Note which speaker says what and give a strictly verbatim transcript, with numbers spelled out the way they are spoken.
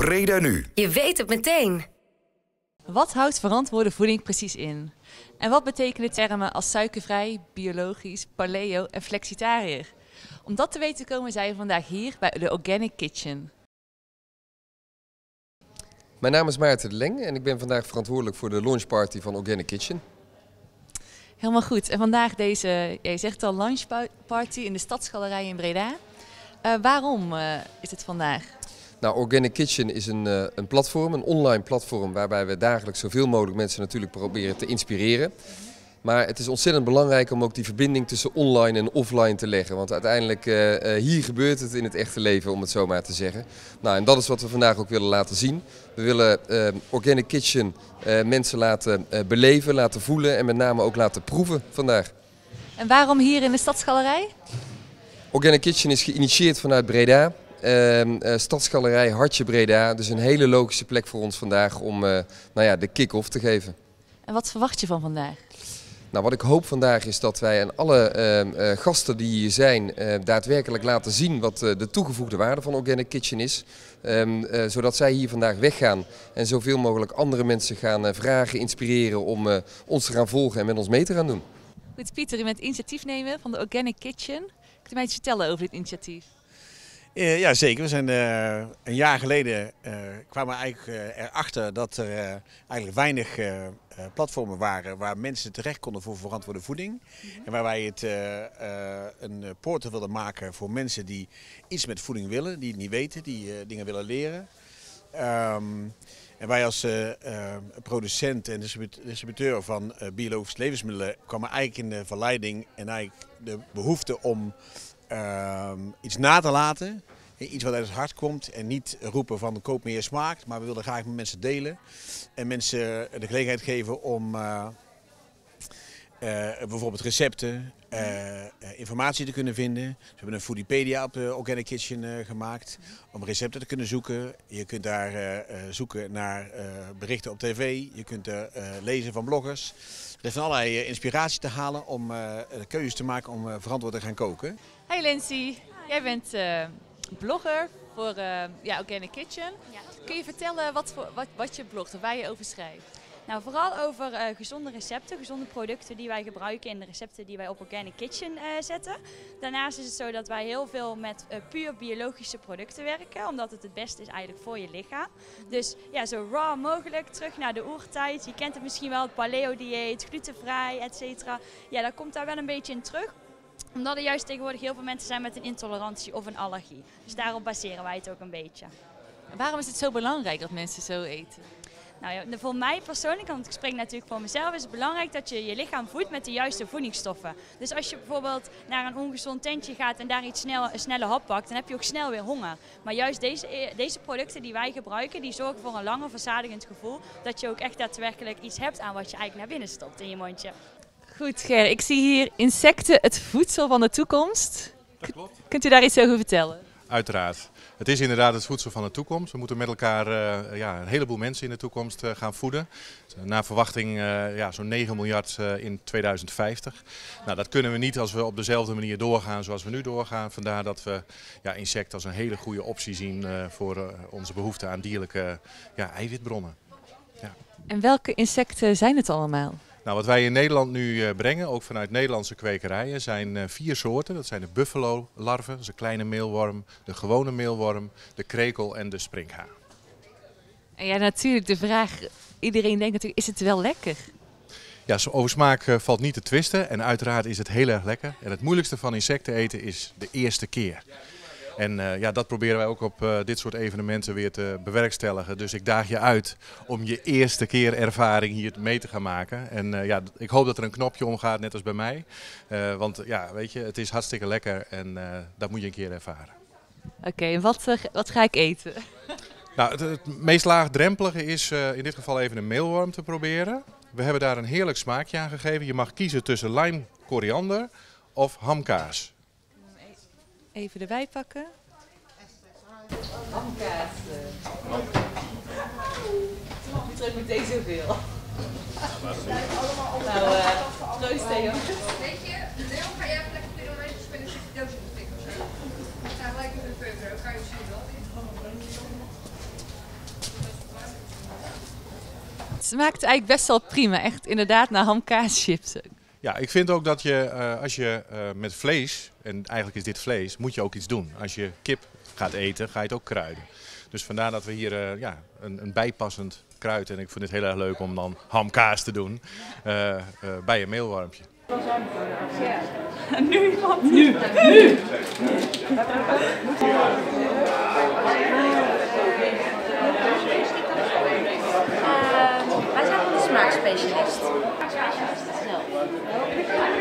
Speaker 1: Breda Nu.
Speaker 2: Je weet het meteen.
Speaker 3: Wat houdt verantwoorde voeding precies in? En wat betekenen termen als suikervrij, biologisch, paleo en flexitariër? Om dat te weten komen zij vandaag hier bij de Organic Kitchen.
Speaker 4: Mijn naam is Maarten de Leng en ik ben vandaag verantwoordelijk voor de launchparty van Organic Kitchen.
Speaker 3: Helemaal goed. En vandaag deze, je zegt al, launchparty in de Stadsgalerij in Breda. Uh, waarom uh, is het vandaag?
Speaker 4: Nou, Organic Kitchen is een, uh, een platform, een online platform waarbij we dagelijks zoveel mogelijk mensen natuurlijk proberen te inspireren. Maar het is ontzettend belangrijk om ook die verbinding tussen online en offline te leggen. Want uiteindelijk, uh, uh, hier gebeurt het in het echte leven, om het zo maar te zeggen. Nou, en dat is wat we vandaag ook willen laten zien. We willen uh, Organic Kitchen uh, mensen laten uh, beleven, laten voelen en met name ook laten proeven vandaag.
Speaker 3: En waarom hier in de Stadsgalerij?
Speaker 4: Organic Kitchen is geïnitieerd vanuit Breda. Uh, uh, Stadsgalerij Hartje Breda. Dus een hele logische plek voor ons vandaag om uh, nou ja, de kick-off te geven.
Speaker 3: En wat verwacht je van vandaag?
Speaker 4: Nou, wat ik hoop vandaag is dat wij aan alle uh, uh, gasten die hier zijn uh, daadwerkelijk laten zien wat uh, de toegevoegde waarde van Organic Kitchen is. Um, uh, zodat zij hier vandaag weggaan en zoveel mogelijk andere mensen gaan uh, vragen, inspireren om uh, ons te gaan volgen en met ons mee te gaan doen.
Speaker 3: Goed, Pieter, u bent initiatiefnemer van de Organic Kitchen. Kunt u mij iets vertellen over dit initiatief?
Speaker 5: Uh, ja, zeker. We zijn uh, een jaar geleden uh, kwamen we eigenlijk uh, erachter dat er uh, eigenlijk weinig uh, uh, platformen waren waar mensen terecht konden voor verantwoorde voeding. Mm-hmm. En waar wij het uh, uh, een portal wilden maken voor mensen die iets met voeding willen, die het niet weten, die uh, dingen willen leren. Um, en wij als uh, uh, producent en distributeur van uh, biologische levensmiddelen kwamen eigenlijk in de verleiding en eigenlijk de behoefte om Uh, iets na te laten, iets wat uit het hart komt en niet roepen van koop meer smaak, maar we wilden graag met mensen delen en mensen de gelegenheid geven om uh, uh, bijvoorbeeld recepten, uh, uh, informatie te kunnen vinden. Dus we hebben een Foodipedia op de Organic Kitchen uh, gemaakt om recepten te kunnen zoeken. Je kunt daar uh, uh, zoeken naar uh, berichten op tv, je kunt er uh, lezen van bloggers. Er is van allerlei uh, inspiratie te halen om uh, keuzes te maken om uh, verantwoord te gaan koken.
Speaker 3: Hey Lindsay, jij bent uh, blogger voor uh, ja, Organic Kitchen.
Speaker 6: Ja.
Speaker 3: Kun je vertellen wat, voor, wat, wat je blogt of waar je over schrijft?
Speaker 6: Nou, vooral over uh, gezonde recepten, gezonde producten die wij gebruiken in de recepten die wij op Organic Kitchen uh, zetten. Daarnaast is het zo dat wij heel veel met uh, puur biologische producten werken, omdat het het beste is eigenlijk voor je lichaam. Dus ja, zo raw mogelijk, terug naar de oertijd. Je kent het misschien wel, het paleo-dieet, glutenvrij, et cetera. Ja, dat komt daar wel een beetje in terug. Omdat er juist tegenwoordig heel veel mensen zijn met een intolerantie of een allergie. Dus daarop baseren wij het ook een beetje.
Speaker 3: En waarom is het zo belangrijk dat mensen zo eten?
Speaker 6: Nou ja, voor mij persoonlijk, want ik spreek natuurlijk voor mezelf, is het belangrijk dat je je lichaam voedt met de juiste voedingsstoffen. Dus als je bijvoorbeeld naar een ongezond tentje gaat en daar iets snel, een snelle hap pakt, dan heb je ook snel weer honger. Maar juist deze, deze producten die wij gebruiken, die zorgen voor een langer verzadigend gevoel. Dat je ook echt daadwerkelijk iets hebt aan wat je eigenlijk naar binnen stopt in je mondje.
Speaker 3: Goed Ger, ik zie hier insecten, het voedsel van de toekomst.
Speaker 7: Dat klopt.
Speaker 3: Kunt u daar iets over vertellen?
Speaker 7: Uiteraard. Het is inderdaad het voedsel van de toekomst. We moeten met elkaar uh, ja, een heleboel mensen in de toekomst uh, gaan voeden. Naar verwachting uh, ja, zo'n negen miljard uh, in tweeduizend vijftig. Nou, dat kunnen we niet als we op dezelfde manier doorgaan zoals we nu doorgaan. Vandaar dat we ja, insecten als een hele goede optie zien uh, voor uh, onze behoefte aan dierlijke ja, eiwitbronnen. Ja.
Speaker 3: En welke insecten zijn het allemaal?
Speaker 7: Nou, wat wij in Nederland nu uh, brengen, ook vanuit Nederlandse kwekerijen, zijn uh, vier soorten. Dat zijn de buffalo-larven, dat is een kleine meelworm, de gewone meelworm, de krekel en de sprinkhaan.
Speaker 3: En ja, natuurlijk de vraag, iedereen denkt natuurlijk, is het wel lekker?
Speaker 7: Ja, over smaak uh, valt niet te twisten en uiteraard is het heel erg lekker. En het moeilijkste van insecten eten is de eerste keer. En uh, ja, dat proberen wij ook op uh, dit soort evenementen weer te bewerkstelligen. Dus ik daag je uit om je eerste keer ervaring hier mee te gaan maken. En uh, ja, ik hoop dat er een knopje omgaat, net als bij mij. Uh, want ja, weet je, het is hartstikke lekker en uh, dat moet je een keer ervaren.
Speaker 3: Oké, okay, en wat, uh, wat ga ik eten?
Speaker 7: Nou, het, het meest laagdrempelige is uh, in dit geval even een meelworm te proberen. We hebben daar een heerlijk smaakje aan gegeven. Je mag kiezen tussen lime, koriander of hamkaas.
Speaker 3: Even erbij pakken. Hamkaas. Niet terug meteen zoveel. Nou, uh, proost hè jongens.
Speaker 8: Weet je, Leon, ga jij even lekker voor de mensen spelen een doosje te tikken of zo? Ja, gelijk met een peper, kan je zien wel.
Speaker 3: Het smaakt eigenlijk best wel prima. Echt inderdaad naar hamkaaschips.
Speaker 7: Ja, ik vind ook dat je uh, als je uh, met vlees, en eigenlijk is dit vlees, moet je ook iets doen. Als je kip gaat eten, ga je het ook kruiden. Dus vandaar dat we hier uh, ja, een, een bijpassend kruid, en ik vind het heel erg leuk om dan hamkaas te doen, uh, uh, bij een meelwormpje.
Speaker 6: Nu, want nu, nu!
Speaker 1: Wij zijn van de smaakspecialist. Smaakspecialist zelf.